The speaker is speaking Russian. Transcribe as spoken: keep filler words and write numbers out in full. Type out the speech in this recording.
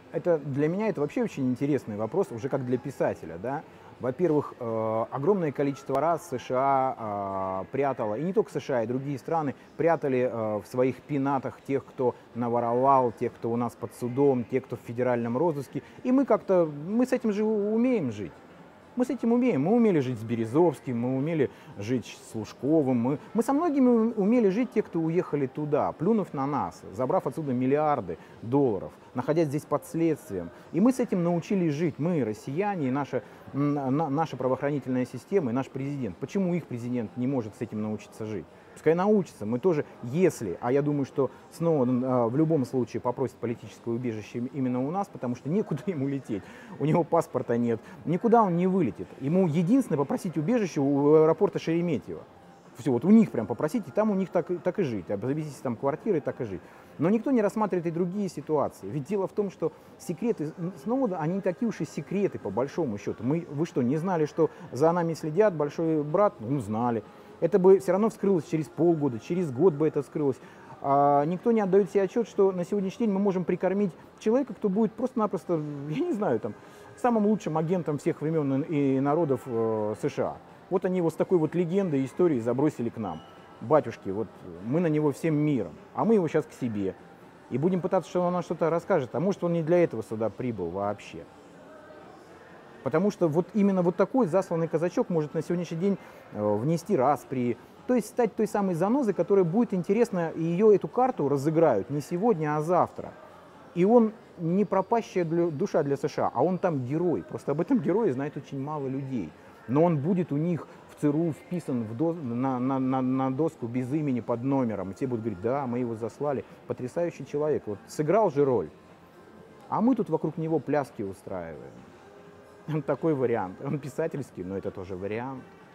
Это для меня это вообще очень интересный вопрос, уже как для писателя, да. Во-первых, э, огромное количество раз США э, прятало, и не только США, и другие страны, прятали э, в своих пенатах тех, кто наворовал, тех, кто у нас под судом, тех, кто в федеральном розыске. И мы как-то, мы с этим же умеем жить. Мы с этим умеем. Мы умели жить с Березовским, мы умели жить с Лужковым. Мы, мы со многими умели жить те, кто уехали туда, плюнув на нас, забрав отсюда миллиарды долларов, находясь здесь под следствием. И мы с этим научились жить. Мы, россияне, и наша, на, наша правоохранительная система, и наш президент. Почему их президент не может с этим научиться жить? Пускай научится. Мы тоже, если, а я думаю, что Сноуден э, в любом случае попросит политическое убежище именно у нас, потому что некуда ему лететь, у него паспорта нет, никуда он не вылетит. Ему единственное попросить убежище у аэропорта Шереметьево. Все, вот у них прям попросить, и там у них так, так и жить, обзавестись там квартирой, так и жить. Но никто не рассматривает и другие ситуации. Ведь дело в том, что секреты Сноудена, они не такие уж и секреты, по большому счету. Мы, вы что, не знали, что за нами следят, большой брат? Ну, знали. Это бы все равно вскрылось через полгода, через год бы это вскрылось. А никто не отдает себе отчет, что на сегодняшний день мы можем прикормить человека, кто будет просто-напросто, я не знаю, там, самым лучшим агентом всех времен и народов э, США. Вот они его с такой вот легендой, историей забросили к нам. Батюшки, вот мы на него всем миром, а мы его сейчас к себе. И будем пытаться, что он нам что-то расскажет, а может он не для этого сюда прибыл вообще. Потому что вот именно вот такой засланный казачок может на сегодняшний день э, внести распри, то есть стать той самой занозой, которая будет интересна, и ее эту карту разыграют не сегодня, а завтра. И он не пропащая для, душа для США, а он там герой. Просто об этом герое знает очень мало людей. Но он будет у них в ЦРУ вписан в до, на, на, на, на доску без имени под номером. И те будут говорить, да, мы его заслали. Потрясающий человек. Вот сыграл же роль. А мы тут вокруг него пляски устраиваем. Такой вариант. Он писательский, но это тоже вариант.